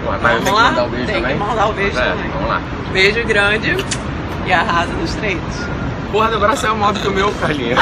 Mas tem que mandar o beijo também? Tem que mandar o beijo também. Vamos lá. Beijo grande e arrasa nos treinos. Porra, do braço é maior do que o meu, Carlinha.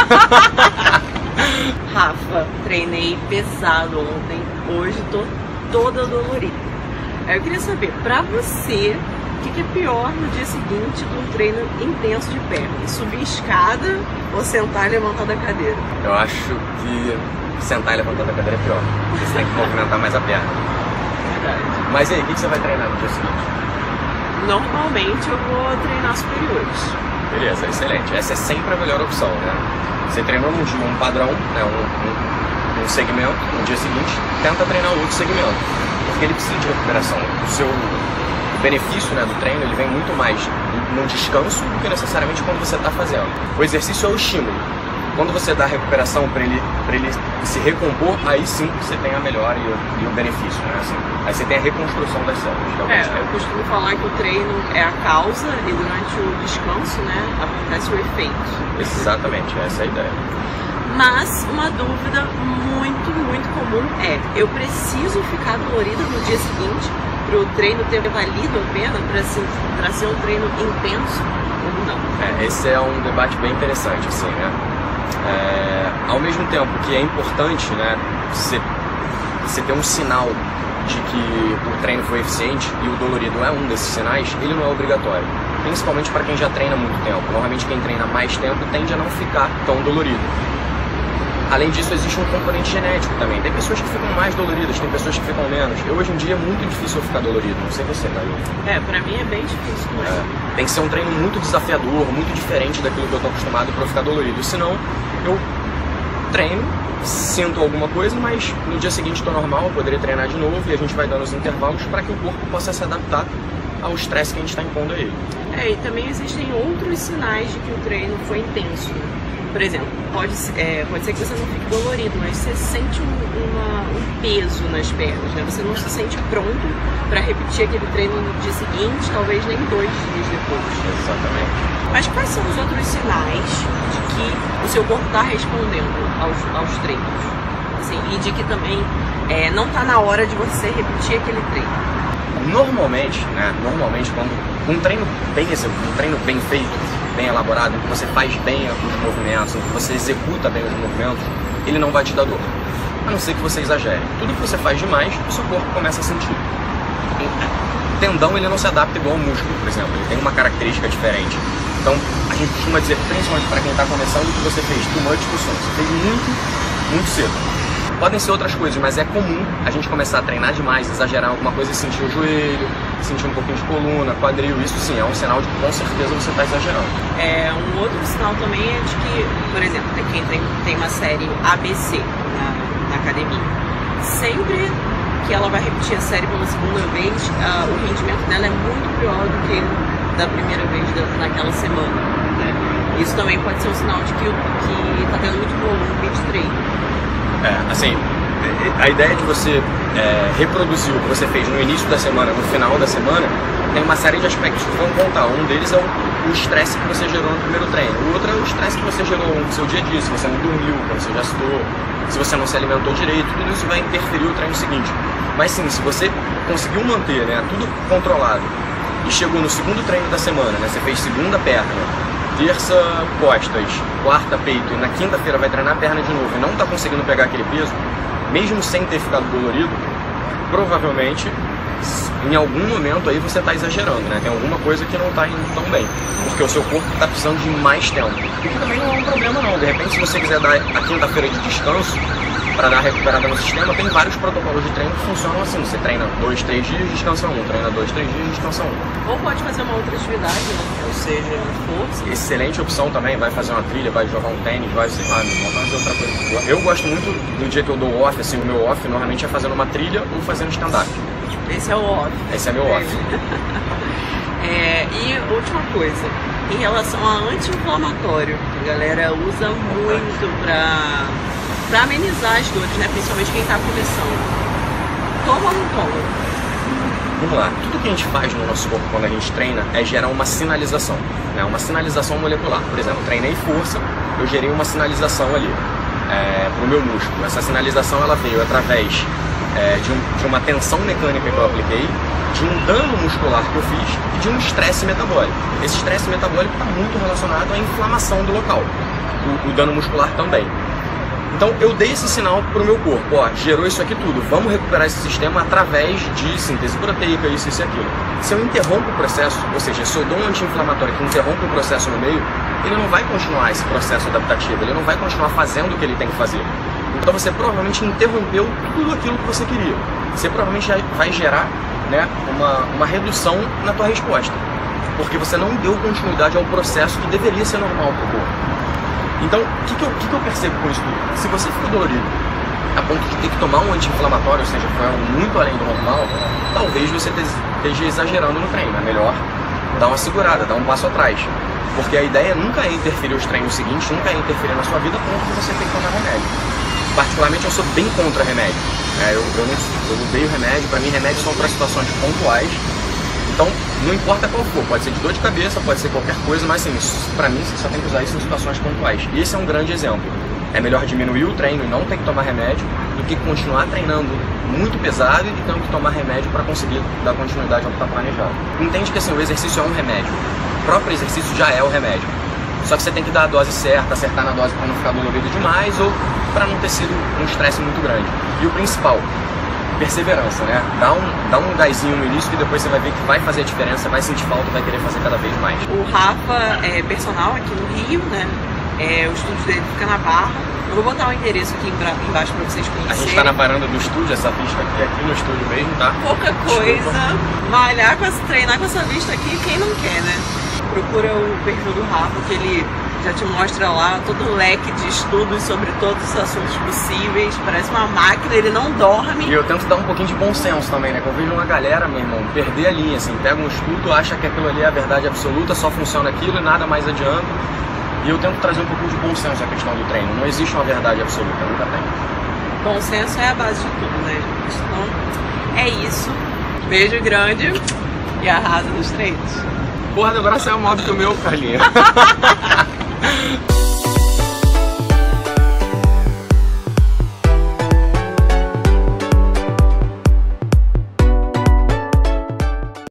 Rafa, treinei pesado ontem, hoje tô toda dolorida. Eu queria saber, pra você, o que é pior no dia seguinte de um treino intenso de perna? Subir escada ou sentar e levantar da cadeira? Eu acho que sentar e levantar da cadeira é pior. Você tem que movimentar mais a perna. Verdade. Mas e aí, o que você vai treinar no dia seguinte? Normalmente eu vou treinar superiores. Beleza, excelente. Essa é sempre a melhor opção, né? Você treinou num dia um padrão, né? um segmento, no dia seguinte, tenta treinar outro segmento. Porque ele precisa de recuperação. O seu benefício, né, do treino, ele vem muito mais no descanso do que necessariamente quando você está fazendo. O exercício é o estímulo. Quando você dá a recuperação para ele se recompor, aí sim você tem a melhora e o benefício, né? Assim, aí você tem a reconstrução das células. Eu costumo falar que o treino é a causa e durante o descanso, né, acontece o efeito. Exatamente, essa é a ideia. Mas uma dúvida muito comum é: eu preciso ficar dolorida no dia seguinte para o treino ter valido a pena, para ser um treino intenso ou não? Esse é um debate bem interessante, assim, né? Ao mesmo tempo que é importante, né, você ter um sinal de que o treino foi eficiente, e o dolorido é um desses sinais, ele não é obrigatório. Principalmente para quem já treina há muito tempo. Normalmente quem treina mais tempo tende a não ficar tão dolorido. Além disso, existe um componente genético também. Tem pessoas que ficam mais doloridas, tem pessoas que ficam menos. Hoje em dia é muito difícil eu ficar dolorido, não sei você, Thaís. Pra mim é bem difícil mesmo. Tem que ser um treino muito desafiador, muito diferente daquilo que eu tô acostumado para eu ficar dolorido. Senão, eu treino, sinto alguma coisa, mas no dia seguinte estou normal, eu poderia treinar de novo e a gente vai dando os intervalos para que o corpo possa se adaptar ao estresse que a gente está impondo a ele. E também existem outros sinais de que o treino foi intenso. Por exemplo, pode ser que você não fique dolorido, mas você sente um peso nas pernas, né? Você não se sente pronto para repetir aquele treino no dia seguinte, talvez nem 2 dias depois. Exatamente. Mas quais são os outros sinais de que o seu corpo está respondendo aos treinos? Assim, e de que também não está na hora de você repetir aquele treino? Normalmente, quando um treino bem feito, bem elaborado, em que você faz bem os movimentos, em que você executa bem os movimentos, ele não vai te dar dor. A não ser que você exagere. Tudo que você faz demais, o seu corpo começa a sentir. O tendão, ele não se adapta igual ao músculo, por exemplo. Ele tem uma característica diferente. Então, a gente costuma dizer, principalmente para quem está começando, que você fez too much too soon. Você fez muito cedo. Podem ser outras coisas, mas é comum a gente começar a treinar demais, exagerar alguma coisa e sentir o joelho, sentir um pouquinho de coluna, quadril. Isso sim é um sinal de que com certeza você está exagerando. Um outro sinal também é de que, por exemplo, quem tem uma série ABC na academia, sempre que ela vai repetir a série pela segunda vez, o rendimento dela é muito pior do que da primeira vez naquela semana, né? Isso também pode ser um sinal de que está tendo muito volume de treino. Assim, a ideia de você reproduzir o que você fez no início da semana, no final da semana, tem uma série de aspectos que vão contar. Um deles é o estresse que você gerou no primeiro treino. O outro é o estresse que você gerou no seu dia a dia, se você não dormiu, como você já citou, se você não se alimentou direito, tudo isso vai interferir no treino seguinte. Mas sim, se você conseguiu manter, né, tudo controlado e chegou no segundo treino da semana, né, você fez segunda perna, terça costas, quarta peito e na quinta-feira vai treinar a perna de novo e não está conseguindo pegar aquele peso, mesmo sem ter ficado dolorido, provavelmente em algum momento aí você está exagerando, né? Tem alguma coisa que não está indo tão bem, porque o seu corpo está precisando de mais tempo. O que também não é um problema não, de repente se você quiser dar a quinta-feira de descanso para dar recuperada no sistema, tem vários protocolos de treino que funcionam assim. Você treina 2, 3 dias, descansa 1, treina 2, 3 dias, descansa 1. Ou pode fazer uma outra atividade, né? Ou seja, força. Excelente opção também, vai fazer uma trilha, vai jogar um tênis, vai fazer outra coisa. Eu gosto muito do dia que eu dou off, assim, o meu off normalmente é fazendo uma trilha ou fazendo stand-up. Esse é o off. Esse é meu off. E última coisa, em relação a anti-inflamatório, a galera usa muito pra amenizar as dores, né? Principalmente quem tá começando. Toma ou não toma? Vamos lá, tudo que a gente faz no nosso corpo quando a gente treina é gerar uma sinalização, né? Uma sinalização molecular. Por exemplo, treinei força, eu gerei uma sinalização ali pro meu músculo. Essa sinalização ela veio através de uma tensão mecânica que eu apliquei de um dano muscular que eu fiz e de um estresse metabólico. Esse estresse metabólico está muito relacionado à inflamação do local, o dano muscular também. Então eu dei esse sinal para o meu corpo, ó, gerou isso aqui tudo, vamos recuperar esse sistema através de síntese proteica, isso e aquilo. Se eu interrompo o processo, ou seja, se eu dou um anti-inflamatório que interrompe o processo no meio, ele não vai continuar esse processo adaptativo, ele não vai continuar fazendo o que ele tem que fazer. Então você provavelmente interrompeu tudo aquilo que você queria. Você provavelmente vai gerar, né, uma redução na tua resposta, porque você não deu continuidade ao processo que deveria ser normal para o corpo. Então, o que eu percebo com isso tudo? Se você ficou dolorido a ponto de ter que tomar um anti-inflamatório, ou seja, foi algo muito além do normal, talvez você esteja exagerando no treino. É melhor dar uma segurada, dar um passo atrás. Porque a ideia nunca é interferir os treinos seguintes, nunca é interferir na sua vida a ponto de você ter que tomar remédio. Particularmente, eu sou bem contra remédio. Eu odeio remédio, para mim remédios são para situações pontuais. Então, não importa qual for, pode ser de dor de cabeça, pode ser qualquer coisa, mas assim, pra mim você só tem que usar isso em situações pontuais. E esse é um grande exemplo. É melhor diminuir o treino e não ter que tomar remédio do que continuar treinando muito pesado e tendo que tomar remédio para conseguir dar continuidade ao que está planejado. Entende que assim, o exercício é um remédio. O próprio exercício já é o remédio. Só que você tem que dar a dose certa, acertar na dose para não ficar dolorido demais ou para não ter sido um estresse muito grande. E o principal, perseverança, né? Dá um gásinho no início que depois você vai ver que vai fazer a diferença, vai sentir falta, vai querer fazer cada vez mais. O Rafa é personal aqui no Rio, né? O estúdio dele fica na Barra. Eu vou botar o endereço aqui embaixo para vocês conhecerem. A gente tá na varanda do estúdio, essa pista aqui no estúdio mesmo, tá? Pouca coisa, malhar treinar com essa vista aqui, quem não quer, né? Procura o perfil do Rafa, que ele já te mostra lá todo um leque de estudos sobre todos os assuntos possíveis. Parece uma máquina, ele não dorme. E eu tento dar um pouquinho de bom senso também, né? Que eu vejo uma galera, meu irmão, perder a linha, assim, pega um estudo, acha que aquilo ali é a verdade absoluta, só funciona aquilo e nada mais adianta. E eu tento trazer um pouquinho de bom senso à questão do treino. Não existe uma verdade absoluta, nunca tem. Bom senso é a base de tudo, né, gente? Então, é isso. Beijo grande e arrasa nos treinos. Porra, do braço é maior do que o meu, Carlinha.